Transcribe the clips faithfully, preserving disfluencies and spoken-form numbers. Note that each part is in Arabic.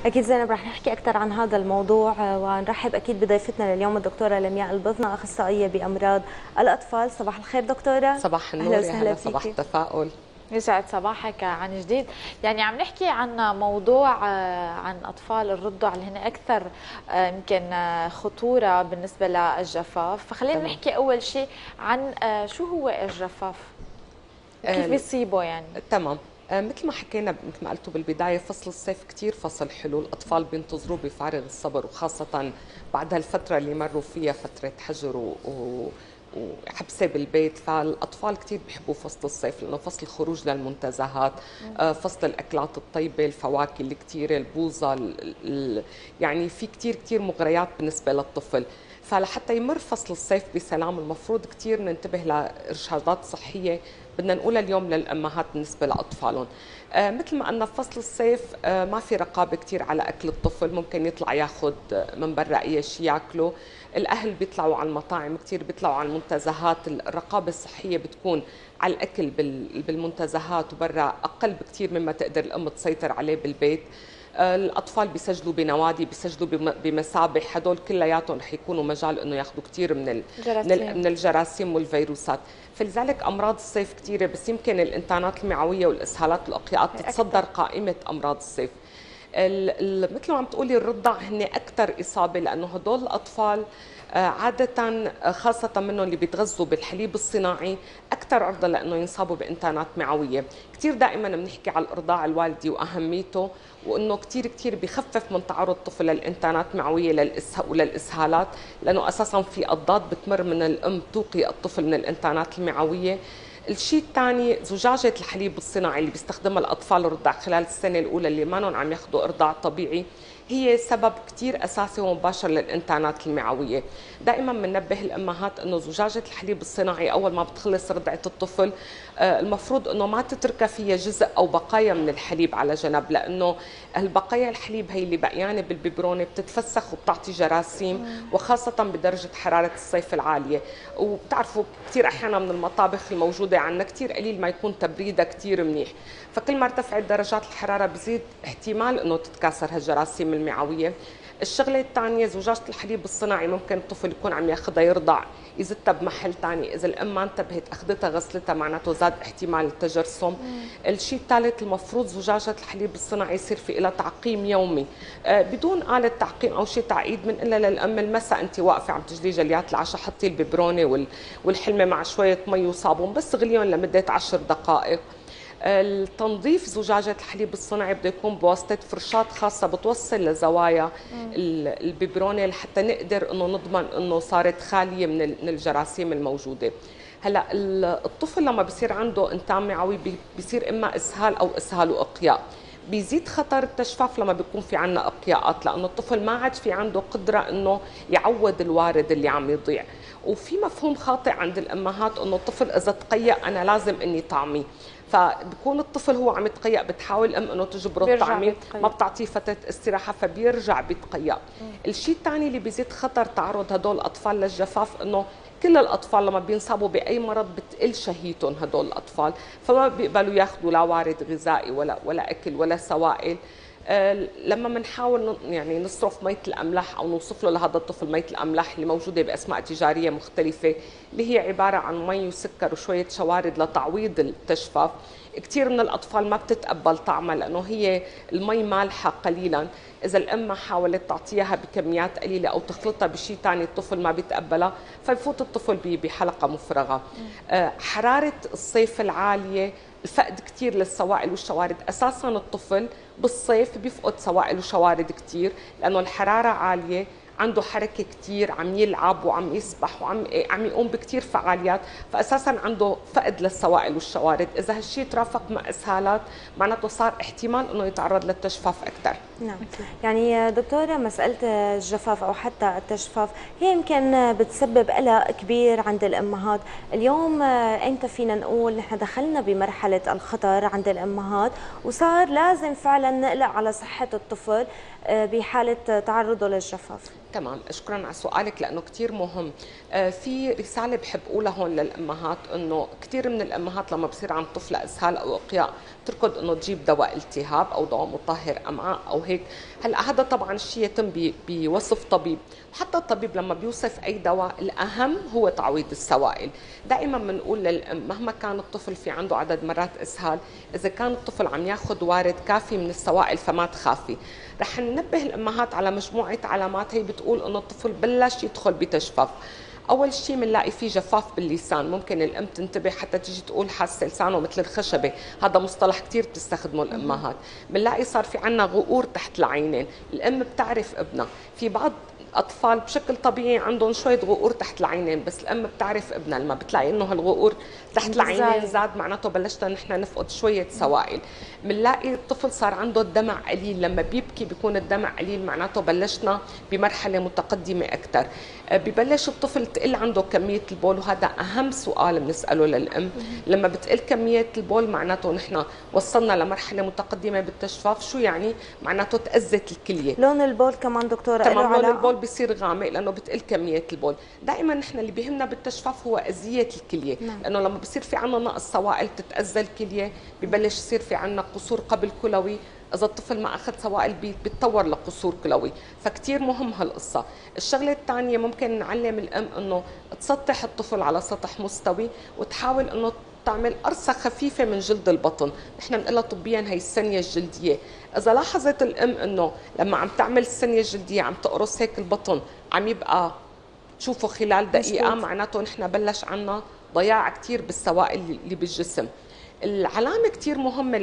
أكيد زينب، رح نحكي أكثر عن هذا الموضوع ونرحب أكيد بضيفتنا لليوم الدكتورة لمياء البضنة، أخصائية بأمراض الأطفال. صباح الخير دكتورة. صباح أهلا النور، يا وسهلا هلا، صباح فيكي. التفاؤل. يسعد صباحك عن جديد. يعني عم نحكي عن موضوع عن أطفال الرضع اللي هن أكثر يمكن خطورة بالنسبة للجفاف، فخلينا تمام. نحكي أول شيء عن شو هو الجفاف وكيف بيصيبه يعني. تمام. آه، مثل ما حكينا، مثل ما قلتوا بالبداية، فصل الصيف كتير فصل حلو، الأطفال بينتظروه بفارغ الصبر، وخاصة بعد هالفترة اللي مروا فيها فترة حجر و... و... وحبسه بالبيت، فالاطفال كثير بيحبوا فصل الصيف لانه فصل الخروج للمنتزهات، آه، فصل الاكلات الطيبه، الفواكه الكثيره، البوظه، ال- ال- يعني في كثير كثير مغريات بالنسبه للطفل. فلحتى يمر فصل الصيف بسلام المفروض كثير ننتبه لارشادات صحيه بدنا نقولها اليوم للامهات بالنسبه لاطفالهم. آه، مثل ما قلنا بفصل الصيف آه، ما في رقابه كثير على اكل الطفل، ممكن يطلع ياخذ من برا اي شيء ياكله، الاهل بيطلعوا على المطاعم كثير، بيطلعوا على المنتزهات، الرقابه الصحيه بتكون على الاكل بالمنتزهات وبرا اقل بكثير مما تقدر الام تسيطر عليه بالبيت. الاطفال بيسجلوا بنوادي، بيسجلوا بمسابح، هدول كلياتهم رح يكونوا مجال انه ياخذوا كثير من ال من الجراثيم والفيروسات. فلذلك امراض الصيف كثيره، بس يمكن الانتانات المعويه والاسهالات والاقياءات تتصدر قائمه امراض الصيف. مثل ما عم تقولي الرضع هن اكثر اصابه، لانه هدول الاطفال عادة خاصة منهم اللي بيتغذوا بالحليب الصناعي أكثر عرضة لأنه ينصابوا بإنتانات معوية. كثير دائما بنحكي على الإرضاع الوالدي وأهميته، وأنه كثير كثير بخفف من تعرض الطفل للإنتانات المعوية وللإسهالات، لأنه أساسا في أضداد بتمر من الأم توقي الطفل من الإنتانات المعوية. الشيء الثاني زجاجة الحليب الصناعي اللي بيستخدمها الأطفال الرضع خلال السنة الأولى اللي ما عم ياخذوا إرضاع طبيعي، هي سبب كتير أساسي ومباشر للإنتانات المعوية. دائما بننبه الأمهات أنه زجاجة الحليب الصناعي أول ما بتخلص رضعة الطفل المفروض أنه ما تتركها فيها جزء أو بقايا من الحليب على جنب، لأنه البقايا الحليب هي اللي بقيانة بالببرونة بتتفسخ وبتعطي جراثيم، وخاصة بدرجة حرارة الصيف العالية. وبتعرفوا كتير أحيانا من المطابخ الموجودة عندنا كتير قليل ما يكون تبريدها كتير منيح، فكل ما ارتفعت درجات الحرارة بزيد احتمال أنه تتكاثر هالجراثيم المعوية. الشغله الثانيه زجاجه الحليب الصناعي ممكن الطفل يكون عم ياخذها يرضع يزتها بمحل ثاني، اذا الام ما انتبهت اخذتها غسلتها معناته زاد احتمال التجرثم. الشيء الثالث المفروض زجاجه الحليب الصناعي يصير في لها تعقيم يومي، آه بدون آلة تعقيم او شيء تعقيد من الا للام المساء انت واقفه عم تجلي جليات العشاء، حطي الببرونه والحلمه مع شويه مي وصابون بس غليهم لمده عشر دقائق. التنظيف زجاجة الحليب الصناعي بده يكون بواسطة فرشاة خاصة بتوصل لزوايا الببرونة لحتى نقدر انه نضمن انه صارت خالية من الجراثيم الموجودة. هلا الطفل لما بصير عنده انتان معوي بصير اما اسهال او اسهال واقياء، بيزيد خطر التجفاف لما بيكون في عنا اقياءات، لانه الطفل ما عاد في عنده قدرة انه يعوض الوارد اللي عم يضيع. وفي مفهوم خاطئ عند الامهات انه الطفل اذا تقيأ انا لازم اني طعميه، فبكون الطفل هو عم يتقيأ، بتحاول الام انه تجبره الطعميه، ما بتعطيه فتره استراحه فبيرجع بيتقيأ. الشيء الثاني اللي بيزيد خطر تعرض هدول الاطفال للجفاف انه كل الاطفال لما بينصابوا باي مرض بتقل شهيتهم هدول الاطفال، فما بيقبلوا ياخذوا لا وارد غذائي ولا ولا اكل ولا سوائل. آه لما بنحاول يعني نصرف ميه الاملاح او نوصف له لهذا الطفل ميه الاملاح اللي موجوده باسماء تجاريه مختلفه اللي هي عباره عن مي وسكر وشويه شوارد لتعويض التجفاف، كثير من الاطفال ما بتتقبل طعمها لانه هي المي مالحه قليلا، اذا الام ما حاولت تعطيها بكميات قليله او تخلطها بشيء ثاني الطفل ما بيتقبلها فبفوت الطفل بحلقه مفرغه. آه حراره الصيف العاليه، الفقد كثير للسوائل والشوارد، اساسا الطفل بالصيف بيفقد سوائل وشوارد كثير لانه الحراره عاليه، عنده حركه كثير، عم يلعب وعم يسبح وعم عم يقوم بكثير فعاليات، فاساسا عنده فقد للسوائل والشوارد، اذا هالشيء ترافق مع اسهالات معناته صار احتمال انه يتعرض للتجفاف اكثر. نعم، يعني دكتوره مساله الجفاف او حتى التجفاف هي يمكن بتسبب قلق كبير عند الامهات، اليوم امتى فينا نقول نحن دخلنا بمرحله الخطر عند الامهات وصار لازم فعلا نقلق على صحه الطفل بحاله تعرضه للجفاف؟ تمام، شكرا على سؤالك لانه كثير مهم. آه في رساله بحب اقولها هون للامهات، انه كثير من الامهات لما بصير عند طفله اسهال او اقياء بتركض انه تجيب دواء التهاب او دواء مطهر امعاء او هيك. هلا هذا طبعا شيء يتم بوصف طبيب، وحتى الطبيب لما بيوصف اي دواء الاهم هو تعويض السوائل. دائما بنقول للام مهما كان الطفل في عنده عدد مرات اسهال، اذا كان الطفل عم ياخذ وارد كافي من السوائل فما تخافي. رح ننبه الامهات على مجموعه علامات هي بتقول انه الطفل بلش يدخل بتجفاف. اول شيء بنلاقي فيه جفاف باللسان، ممكن الام تنتبه حتى تيجي تقول حاسه لسانه مثل الخشبه، هذا مصطلح كثير بتستخدمه الامهات. بنلاقي صار في عنا غقور تحت العينين، الام بتعرف ابنها. في بعض اطفال بشكل طبيعي عندهم شويه غقور تحت العينين، بس الام بتعرف ابنها لما بتلاقي انه هالغقور تحت العينين زاد معناته بلشنا نحن نفقد شويه سوائل. بنلاقي الطفل صار عنده الدمع قليل، لما بيبكي بيكون الدمع قليل معناته بلشنا بمرحله متقدمه اكثر. ببلش الطفل تقل عنده كميه البول، وهذا اهم سؤال بنساله للام. لما بتقل كميه البول معناته نحن وصلنا لمرحله متقدمه بالتجفاف. شو يعني؟ معناته تأذت الكليه. لون البول كمان دكتوره تمام، لون البول بصير غامق لانه بتقل كميه البول. دائما نحن اللي بيهمنا بالتجفاف هو اذيه الكليه، نعم. لانه لما بصير في عندنا نقص سوائل تتاذى الكليه، ببلش يصير في عندنا قصور قبل كلوي. اذا الطفل ما اخذ سوائل بيتطور لقصور كلوي، فكتير مهم هالقصه. الشغله الثانيه ممكن نعلم الام انه تسطح الطفل على سطح مستوي، وتحاول انه تعمل قرصه خفيفه من جلد البطن، نحن بنقولها طبيا هي الثنيه الجلديه. اذا لاحظت الام انه لما عم تعمل الثنيه الجلديه عم تقرص هيك البطن عم يبقى تشوفه خلال دقيقه، معناته نحن بلش عنا ضياع كثير بالسوائل اللي بالجسم. العلامة كتير مهمة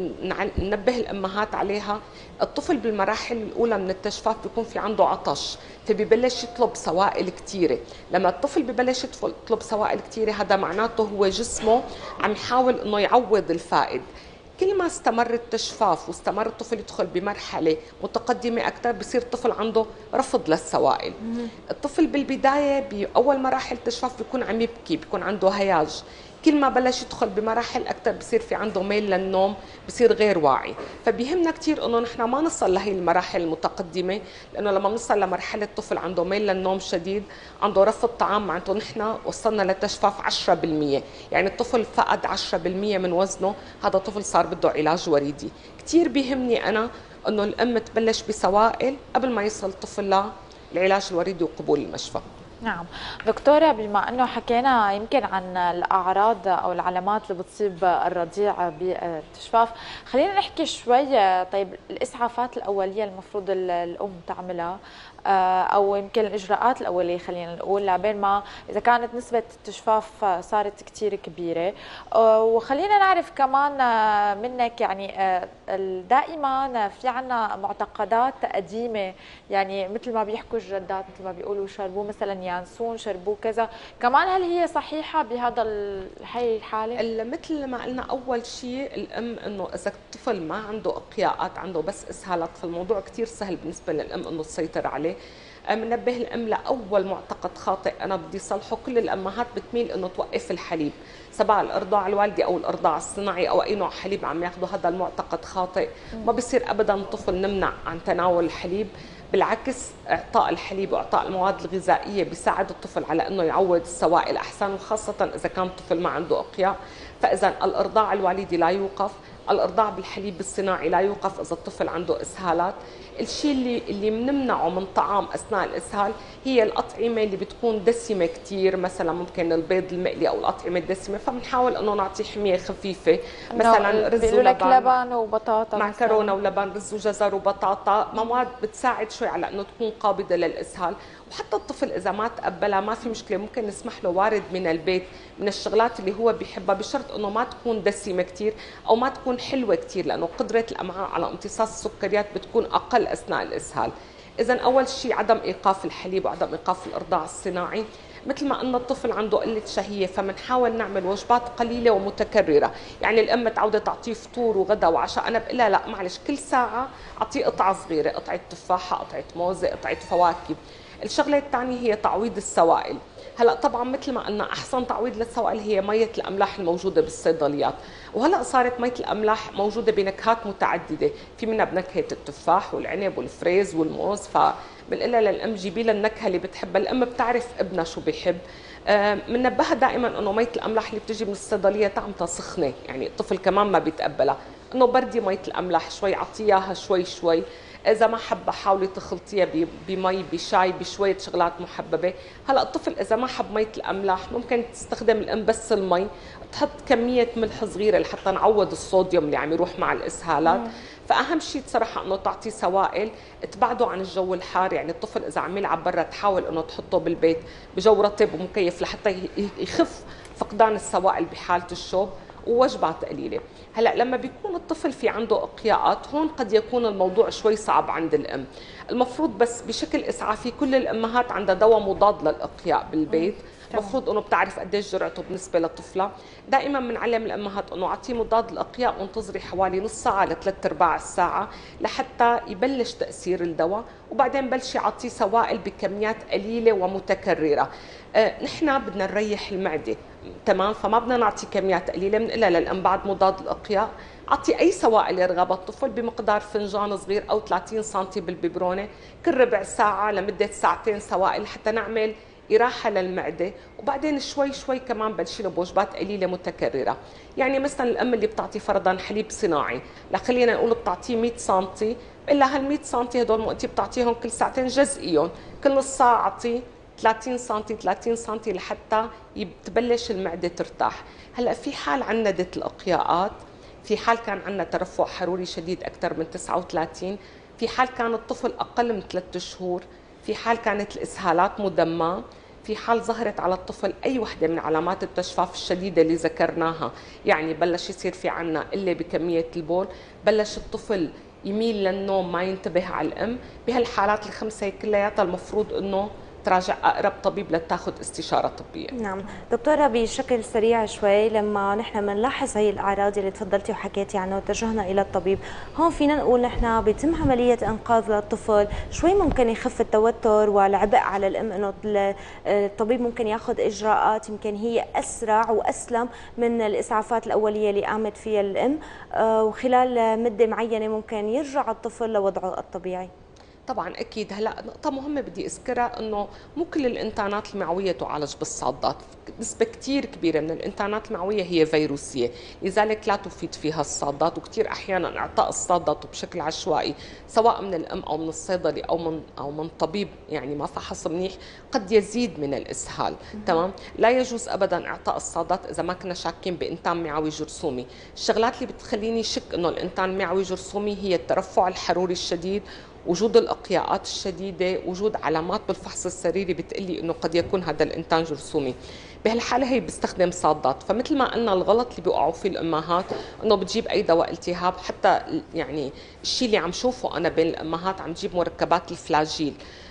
ننبه الأمهات عليها، الطفل بالمراحل الأولى من التجفاف بيكون في عنده عطش، فبيبلش يطلب سوائل كتيرة. لما الطفل ببلش يطلب سوائل كتيرة هذا معناته هو جسمه عم يحاول إنه يعوض الفائد. كل ما استمر التجفاف واستمر الطفل يدخل بمرحلة متقدمة أكثر بصير الطفل عنده رفض للسوائل. الطفل بالبداية بأول مراحل التجفاف بيكون عم يبكي، بيكون عنده هياج. كل ما بلش يدخل بمراحل اكثر بصير في عنده ميل للنوم، بصير غير واعي. فبيهمنا كثير انه نحن ما نصل لهي المراحل المتقدمه، لانه لما بنوصل لمرحله طفل عنده ميل للنوم شديد، عنده رفض طعام، معناته نحن وصلنا لتجفاف عشرة بالمئة، يعني الطفل فقد عشرة بالمئة من وزنه، هذا طفل صار بده علاج وريدي. كثير بيهمني انا انه الام تبلش بسوائل قبل ما يصل الطفل للعلاج الوريدي وقبول المشفى. نعم دكتورة، بما أنه حكينا يمكن عن الأعراض أو العلامات اللي بتصيب الرضيع بالتجفاف، خلينا نحكي شوي. طيب الإسعافات الأولية المفروض الأم تعملها أو يمكن الإجراءات الأولية خلينا نقول لبين ما إذا كانت نسبة التجفاف صارت كتير كبيرة، وخلينا نعرف كمان منك يعني دائما في عنا معتقدات قديمة، يعني مثل ما بيحكوا الجدات مثل ما بيقولوا شربوه مثلا يانسون، شربوه كذا، كمان هل هي صحيحة بهذا هي الحالة؟ مثل ما قلنا أول شيء الأم إنه إذا الطفل ما عنده إقياءات، عنده بس إسهالات، فالموضوع كتير سهل بالنسبة للأم إنه تسيطر عليه. منبه الأم لأول معتقد خاطئ أنا بدي صلحه، كل الأمهات بتميل إنه توقف الحليب، سواء الإرضاع الوالدي أو الإرضاع الصناعي أو أي نوع حليب عم ياخده، هذا المعتقد خاطئ. ما بصير أبدا الطفل نمنع عن تناول الحليب، بالعكس اعطاء الحليب واعطاء المواد الغذائيه بيساعد الطفل على انه يعوض السوائل احسن، وخاصه اذا كان الطفل ما عنده اقياء. فاذا الارضاع الوالدي لا يوقف، الارضاع بالحليب الصناعي لا يوقف اذا الطفل عنده اسهالات. الشيء اللي اللي بنمنعه من طعام اثناء الاسهال هي الاطعمه اللي بتكون دسمه كثير، مثلا ممكن البيض المقلي او الاطعمه الدسمه، فبنحاول انه نعطي حميه خفيفه، مثلا رز ولبن، لبن وبطاطا، معكرونه ولبن، رز وجزر وبطاطا، مواد بتساعد شوي على انه تكون قابله للاسهال. وحتى الطفل اذا ما تقبلها ما في مشكله، ممكن نسمح له وارد من البيت من الشغلات اللي هو بيحبها، بشرط انه ما تكون دسمه كثير او ما تكون حلوه كثير، لانه قدره الامعاء على امتصاص السكريات بتكون اقل اثناء الاسهال. اذا اول شيء عدم ايقاف الحليب وعدم ايقاف الارضاع الصناعي. مثل ما قلنا الطفل عنده قله شهيه، فبنحاول نعمل وجبات قليله ومتكرره، يعني الام متعوده تعطيه فطور وغدا وعشاء، انا بقول لها لا معلش كل ساعه اعطيه قطعه صغيره، قطعه تفاحه، قطعه موزه، قطعه فواكه. الشغله الثانيه هي تعويض السوائل. هلا طبعا مثل ما قلنا احسن تعويض للسوائل هي ميه الاملاح الموجوده بالصيدليات، وهلا صارت ميه الاملاح موجوده بنكهات متعدده، في منها بنكهه التفاح والعنب والفريز والموز، فبنقول للام جيبي لها النكهه اللي بتحبها، الام بتعرف ابنها شو بيحب. بننبهها دائما انه ميه الاملاح اللي بتجي من الصيدليه طعمتها سخنه، يعني الطفل كمان ما بيتقبلها، انه بردي ميه الاملاح شوي، اعطيها شوي شوي، اذا ما حابه حاولي تخلطيها بمي بشاي بشويه شغلات محببه. هلا الطفل اذا ما حب ميه الاملاح ممكن تستخدم الام بس المي، تحط كميه ملح صغيره لحتى نعوض الصوديوم اللي عم يروح مع الاسهالات. فاهم شيء بصراحه انه تعطي سوائل تبعده عن الجو الحار، يعني الطفل اذا عم يلعب برا تحاول انه تحطه بالبيت بجو رطب ومكيف لحتى يخف فقدان السوائل بحاله الشوب، ووجبات قليله. هلا لما بيكون الطفل في عنده اقياءات هون قد يكون الموضوع شوي صعب عند الام. المفروض بس بشكل اسعافي كل الامهات عندها دواء مضاد للاقياء بالبيت، المفروض انه بتعرف قديش جرعته بالنسبه لطفلها. دائما بنعلم الامهات انه اعطيه مضاد الاقياء وانتظري حوالي نص ساعه لثلاث ارباع الساعه لحتى يبلش تاثير الدواء، وبعدين بلشي اعطيه سوائل بكميات قليله ومتكرره. آه نحن بدنا نريح المعده، تمام، فما بدنا نعطي كميات قليله، بنقلها للام بعد مضاد الاقياء اعطي اي سوائل يرغب الطفل بمقدار فنجان صغير او ثلاثين سنتي بالببرونه كل ربع ساعه لمده ساعتين سوائل حتى نعمل إراحة للمعدة، وبعدين شوي شوي كمان بنشيله بوجبات قليلة متكررة. يعني مثلا الأم اللي بتعطي فرضا حليب صناعي، لا خلينا نقول بتعطيه مية سنتي، إلا هال مية سنتي هدول وقتي بتعطيهم كل ساعتين جزئيهم، كل نص ساعة أعطيه ثلاثين سنتي ثلاثين سنتي لحتى تبلش المعدة ترتاح. هلا في حال عندت الأقياءات، في حال كان عندنا ترفع حروري شديد أكثر من تسعة وثلاثين، في حال كان الطفل أقل من ثلاثة شهور، في حال كانت الإسهالات مدمّة، في حال ظهرت على الطفل أي وحدة من علامات التجفاف الشديدة اللي ذكرناها، يعني بلش يصير في عنا قلة بكمية البول، بلش الطفل يميل للنوم ما ينتبه على الأم، بهالحالات الخمسة كلياتها المفروض أنه تراجع أقرب طبيب لتاخذ استشارة طبية. نعم دكتورة، بشكل سريع شوي لما نحن بنلاحظ هي الأعراض اللي تفضلتي وحكيتي عنها وتوجهنا إلى الطبيب، هون فينا نقول نحن بيتم عملية إنقاذ للطفل، شوي ممكن يخف التوتر والعبء على الأم، إنه الطبيب ممكن ياخذ إجراءات يمكن هي أسرع وأسلم من الإسعافات الأولية اللي قامت فيها الأم، وخلال مدة معينة ممكن يرجع الطفل لوضعه الطبيعي. طبعا اكيد. هلا نقطه مهمه بدي اذكرها انه مو كل الانتانات المعويه تعالج بالصادات، نسبه كثير كبيره من الانتانات المعويه هي فيروسيه، لذلك لا تفيد فيها الصادات، وكثير احيانا اعطاء الصادات بشكل عشوائي سواء من الام او من الصيدلي او من او من طبيب يعني ما فحص منيح قد يزيد من الاسهال. تمام، لا يجوز ابدا اعطاء الصادات اذا ما كنا شاكين بانتان معوي جرثومي. الشغلات اللي بتخليني شك انه الانتان المعوي جرثومي هي الترفع الحروري الشديد، وجود الأقياءات الشديدة، وجود علامات بالفحص السريري بتقلي انه قد يكون هذا الانتان جرثومي. بهالحالة هي بيستخدم صادات. فمثل ما قلنا الغلط اللي بيوقعوا فيه الامهات انه بتجيب اي دواء التهاب، حتى يعني الشيء اللي عم شوفه انا بين الامهات عم تجيب مركبات الفلاجيل،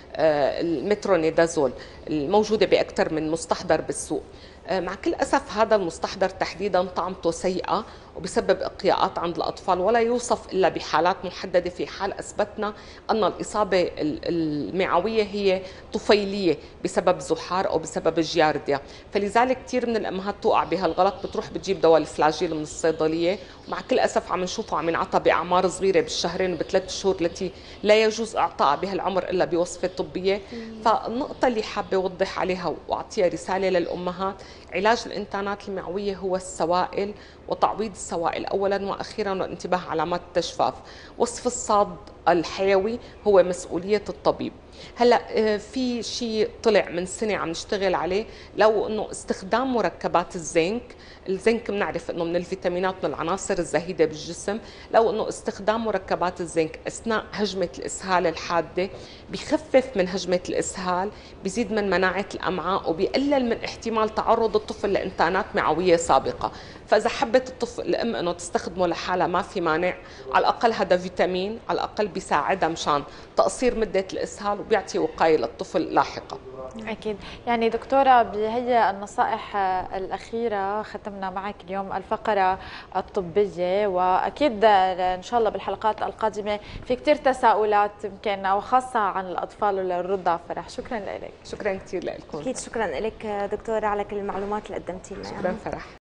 المترونيدازول الموجودة بأكثر من مستحضر بالسوق. مع كل أسف هذا المستحضر تحديدا طعمته سيئة وبسبب إقياءات عند الأطفال، ولا يوصف إلا بحالات محددة، في حال أثبتنا أن الإصابة المعوية هي طفيلية بسبب زحار أو بسبب الجيارديا. فلذلك كثير من الأمهات توقع بهالغلط، بتروح بتجيب دواء الفلاجيل من الصيدلية، ومع كل أسف عم نشوفه عم ينعطى بأعمار صغيرة بالشهرين وبثلاث شهور التي لا يجوز إعطائها بهالعمر إلا بوصفة طبية. فالنقطة اللي حابة أوضح عليها وأعطيها رسالة للأمهات، علاج الانتانات المعوية هو السوائل وتعويض السوائل أولا وأخيرا، والانتباه على علامات التجفاف. وصف الصاد الحيوي هو مسؤولية الطبيب. هلا في شيء طلع من سنة عم نشتغل عليه، لو انه استخدام مركبات الزنك، الزنك بنعرف انه من الفيتامينات من العناصر الزهيدة بالجسم، لو انه استخدام مركبات الزنك اثناء هجمة الاسهال الحادة بخفف من هجمة الاسهال، بيزيد من مناعة الامعاء، وبيقلل من احتمال تعرض الطفل لانتانات معوية سابقة. فاذا حبت الطفل الام انه تستخدمه لحالها ما في مانع، على الاقل هذا فيتامين، على الاقل بيساعدها مشان تقصير مدة الاسهال وبيعطي وقاية للطفل لاحقا. أكيد. يعني دكتورة، بهي النصائح الأخيرة ختمنا معك اليوم الفقرة الطبية، وأكيد إن شاء الله بالحلقات القادمة في كتير تساؤلات يمكن وخاصة عن الأطفال والرضع. فرح شكرا لك. شكرا كثير لكم. أكيد شكرا لك دكتورة على كل المعلومات اللي قدمتي لنا. شكرا فرح.